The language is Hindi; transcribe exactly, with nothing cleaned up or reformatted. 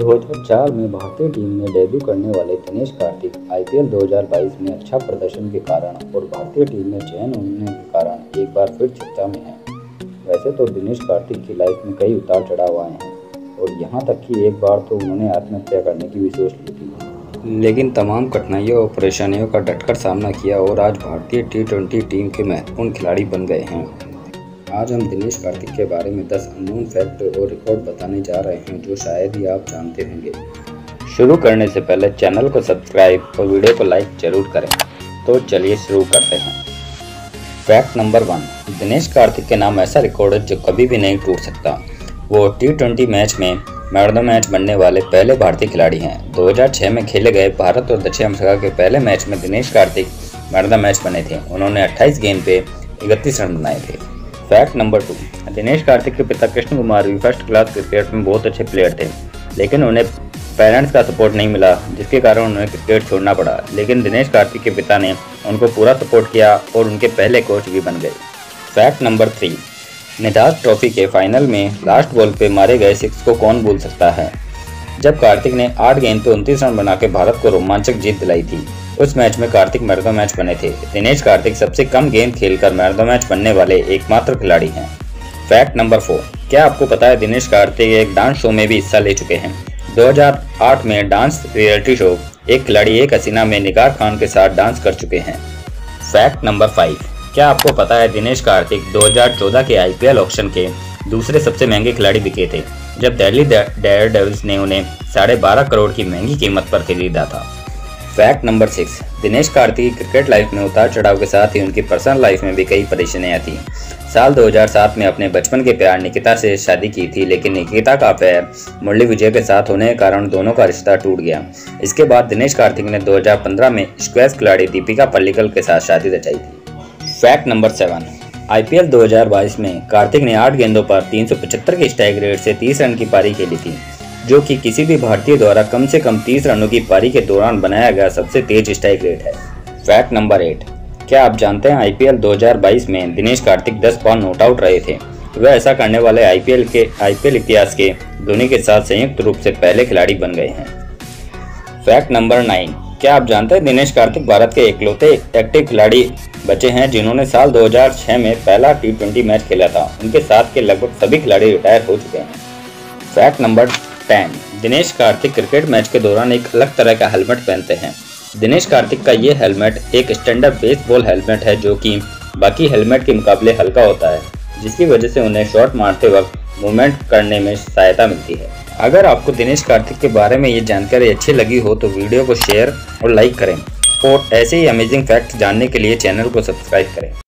दो हज़ार चार में भारतीय टीम में डेब्यू करने वाले दिनेश कार्तिक आईपीएल दो हज़ार बाईस में अच्छा प्रदर्शन के कारण और भारतीय टीम में चयन होने के कारण एक बार फिर चर्चा में हैं। वैसे तो दिनेश कार्तिक की लाइफ में कई उतार चढ़ाव आए हैं और यहाँ तक कि एक बार तो उन्होंने आत्महत्या करने की भी सोच ली थी, लेकिन तमाम कठिनाइयों और परेशानियों का डटकर सामना किया और आज भारतीय टी ट्वेंटी टीम के महत्वपूर्ण खिलाड़ी बन गए हैं। आज हम दिनेश कार्तिक के बारे में दस अननोन फैक्ट और रिकॉर्ड बताने जा रहे हैं जो शायद ही आप जानते होंगे। शुरू करने से पहले चैनल को सब्सक्राइब और वीडियो को लाइक जरूर करें। तो चलिए शुरू करते हैं। Fact number one, Dinesh Karthik के नाम ऐसा रिकॉर्ड है जो कभी भी नहीं टूट सकता। वो टी ट्वेंटी मैच में मैन ऑफ द मैच बनने वाले पहले भारतीय खिलाड़ी हैं। दो हज़ार छह में खेले गए भारत और दक्षिण अफ्रीका के पहले मैच में Dinesh Karthik man of the match बने थे। उन्होंने अट्ठाईस गेंद पे इकतीस रन बनाए थे। Fact number two, Dinesh Karthik के पिता कृष्ण कुमार भी फर्स्ट क्लास क्रिकेट में बहुत अच्छे प्लेयर थे, लेकिन उन्हें पेरेंट्स का सपोर्ट नहीं मिला, जिसके कारण उन्हें क्रिकेट छोड़ना पड़ा। लेकिन दिनेश कार्तिक के पिता ने उनको पूरा सपोर्ट किया और उनके पहले कोच भी बन गए। Fact number three, Nidahas trophy के फाइनल में लास्ट बॉल पे मारे गए सिक्स को कौन भूल सकता है। जब कार्तिक ने आठ गेंद पे उनतीस रन बना के भारत को रोमांचक जीत दिलाई थी, उस मैच में Karthik man of the match बने थे। दिनेश कार्तिक सबसे कम गेंद खेलकर मैन ऑफ द मैच बनने वाले एकमात्र खिलाड़ी हैं। फैक्ट नंबर फोर, क्या आपको पता है दिनेश कार्तिक एक डांस शो में भी हिस्सा ले चुके हैं। दो हज़ार आठ में डांस रियलिटी शो एक खिलाड़ी एक हसीना में निगार खान के साथ डांस कर चुके हैं। फैक्ट नंबर फाइव, क्या आपको पता है दिनेश कार्तिक दो हज़ार चौदह के आईपीएल ऑक्शन के दूसरे सबसे महंगे खिलाड़ी बिके थे, जब दिल्ली डेयरडेविल्स ने उन्हें साढ़े बारह करोड़ की महंगी कीमत पर खरीदा था। Fact number six, Dinesh Karthik की क्रिकेट लाइफ में उतार चढ़ाव के साथ ही उनकी पर्सनल लाइफ में भी कई परेशानियां थी। साल दो हज़ार सात में अपने बचपन के प्यार निकिता से शादी की थी, लेकिन निकिता का अफेयर मुरली विजय के साथ होने के कारण दोनों का रिश्ता टूट गया। इसके बाद दिनेश कार्तिक ने दो हज़ार पंद्रह में स्क्वैश खिलाड़ी दीपिका पल्लिकल के साथ शादी रचाई थी। फैक्ट नंबर सेवन, आईपीएल दो हज़ार बाईस में कार्तिक ने आठ गेंदों पर तीन सौ पचहत्तर के स्ट्राइक रेट से तीस रन की पारी खेली थी, जो कि किसी भी भारतीय द्वारा कम से कम तीस रनों की पारी के दौरान बनाया गया सबसे तेज स्ट्राइक रेट है। फैक्ट नंबर एट, क्या आप जानते हैं आईपीएल दो हज़ार बाईस में दिनेश कार्तिक दस बार नॉट आउट रहे थे। वह ऐसा करने वाले आईपीएल के आईपीएल इतिहास के धोनी के साथ संयुक्त रूप से पहले खिलाड़ी बन गए हैं। फैक्ट नंबर नाइन, क्या आप जानते हैं दिनेश कार्तिक भारत के इकलौते एक्टिव खिलाड़ी बचे हैं जिन्होंने साल दो हज़ार छह में पहला टी ट्वेंटी मैच खेला था। उनके साथ के लगभग सभी खिलाड़ी रिटायर हो चुके हैं। Fact number ten, Dinesh Karthik cricket match के दौरान एक अलग तरह का हेलमेट पहनते हैं। दिनेश कार्तिक का ये हेलमेट एक स्टैंडर्ड बेसबॉल हेलमेट है, जो कि बाकी हेलमेट के मुकाबले हल्का होता है, जिसकी वजह से उन्हें शॉट मारते वक्त मूवमेंट करने में सहायता मिलती है। अगर आपको दिनेश कार्तिक के बारे में ये जानकारी अच्छी लगी हो तो वीडियो को शेयर और लाइक करें और ऐसे ही अमेजिंग फैक्ट जानने के लिए चैनल को सब्सक्राइब करें।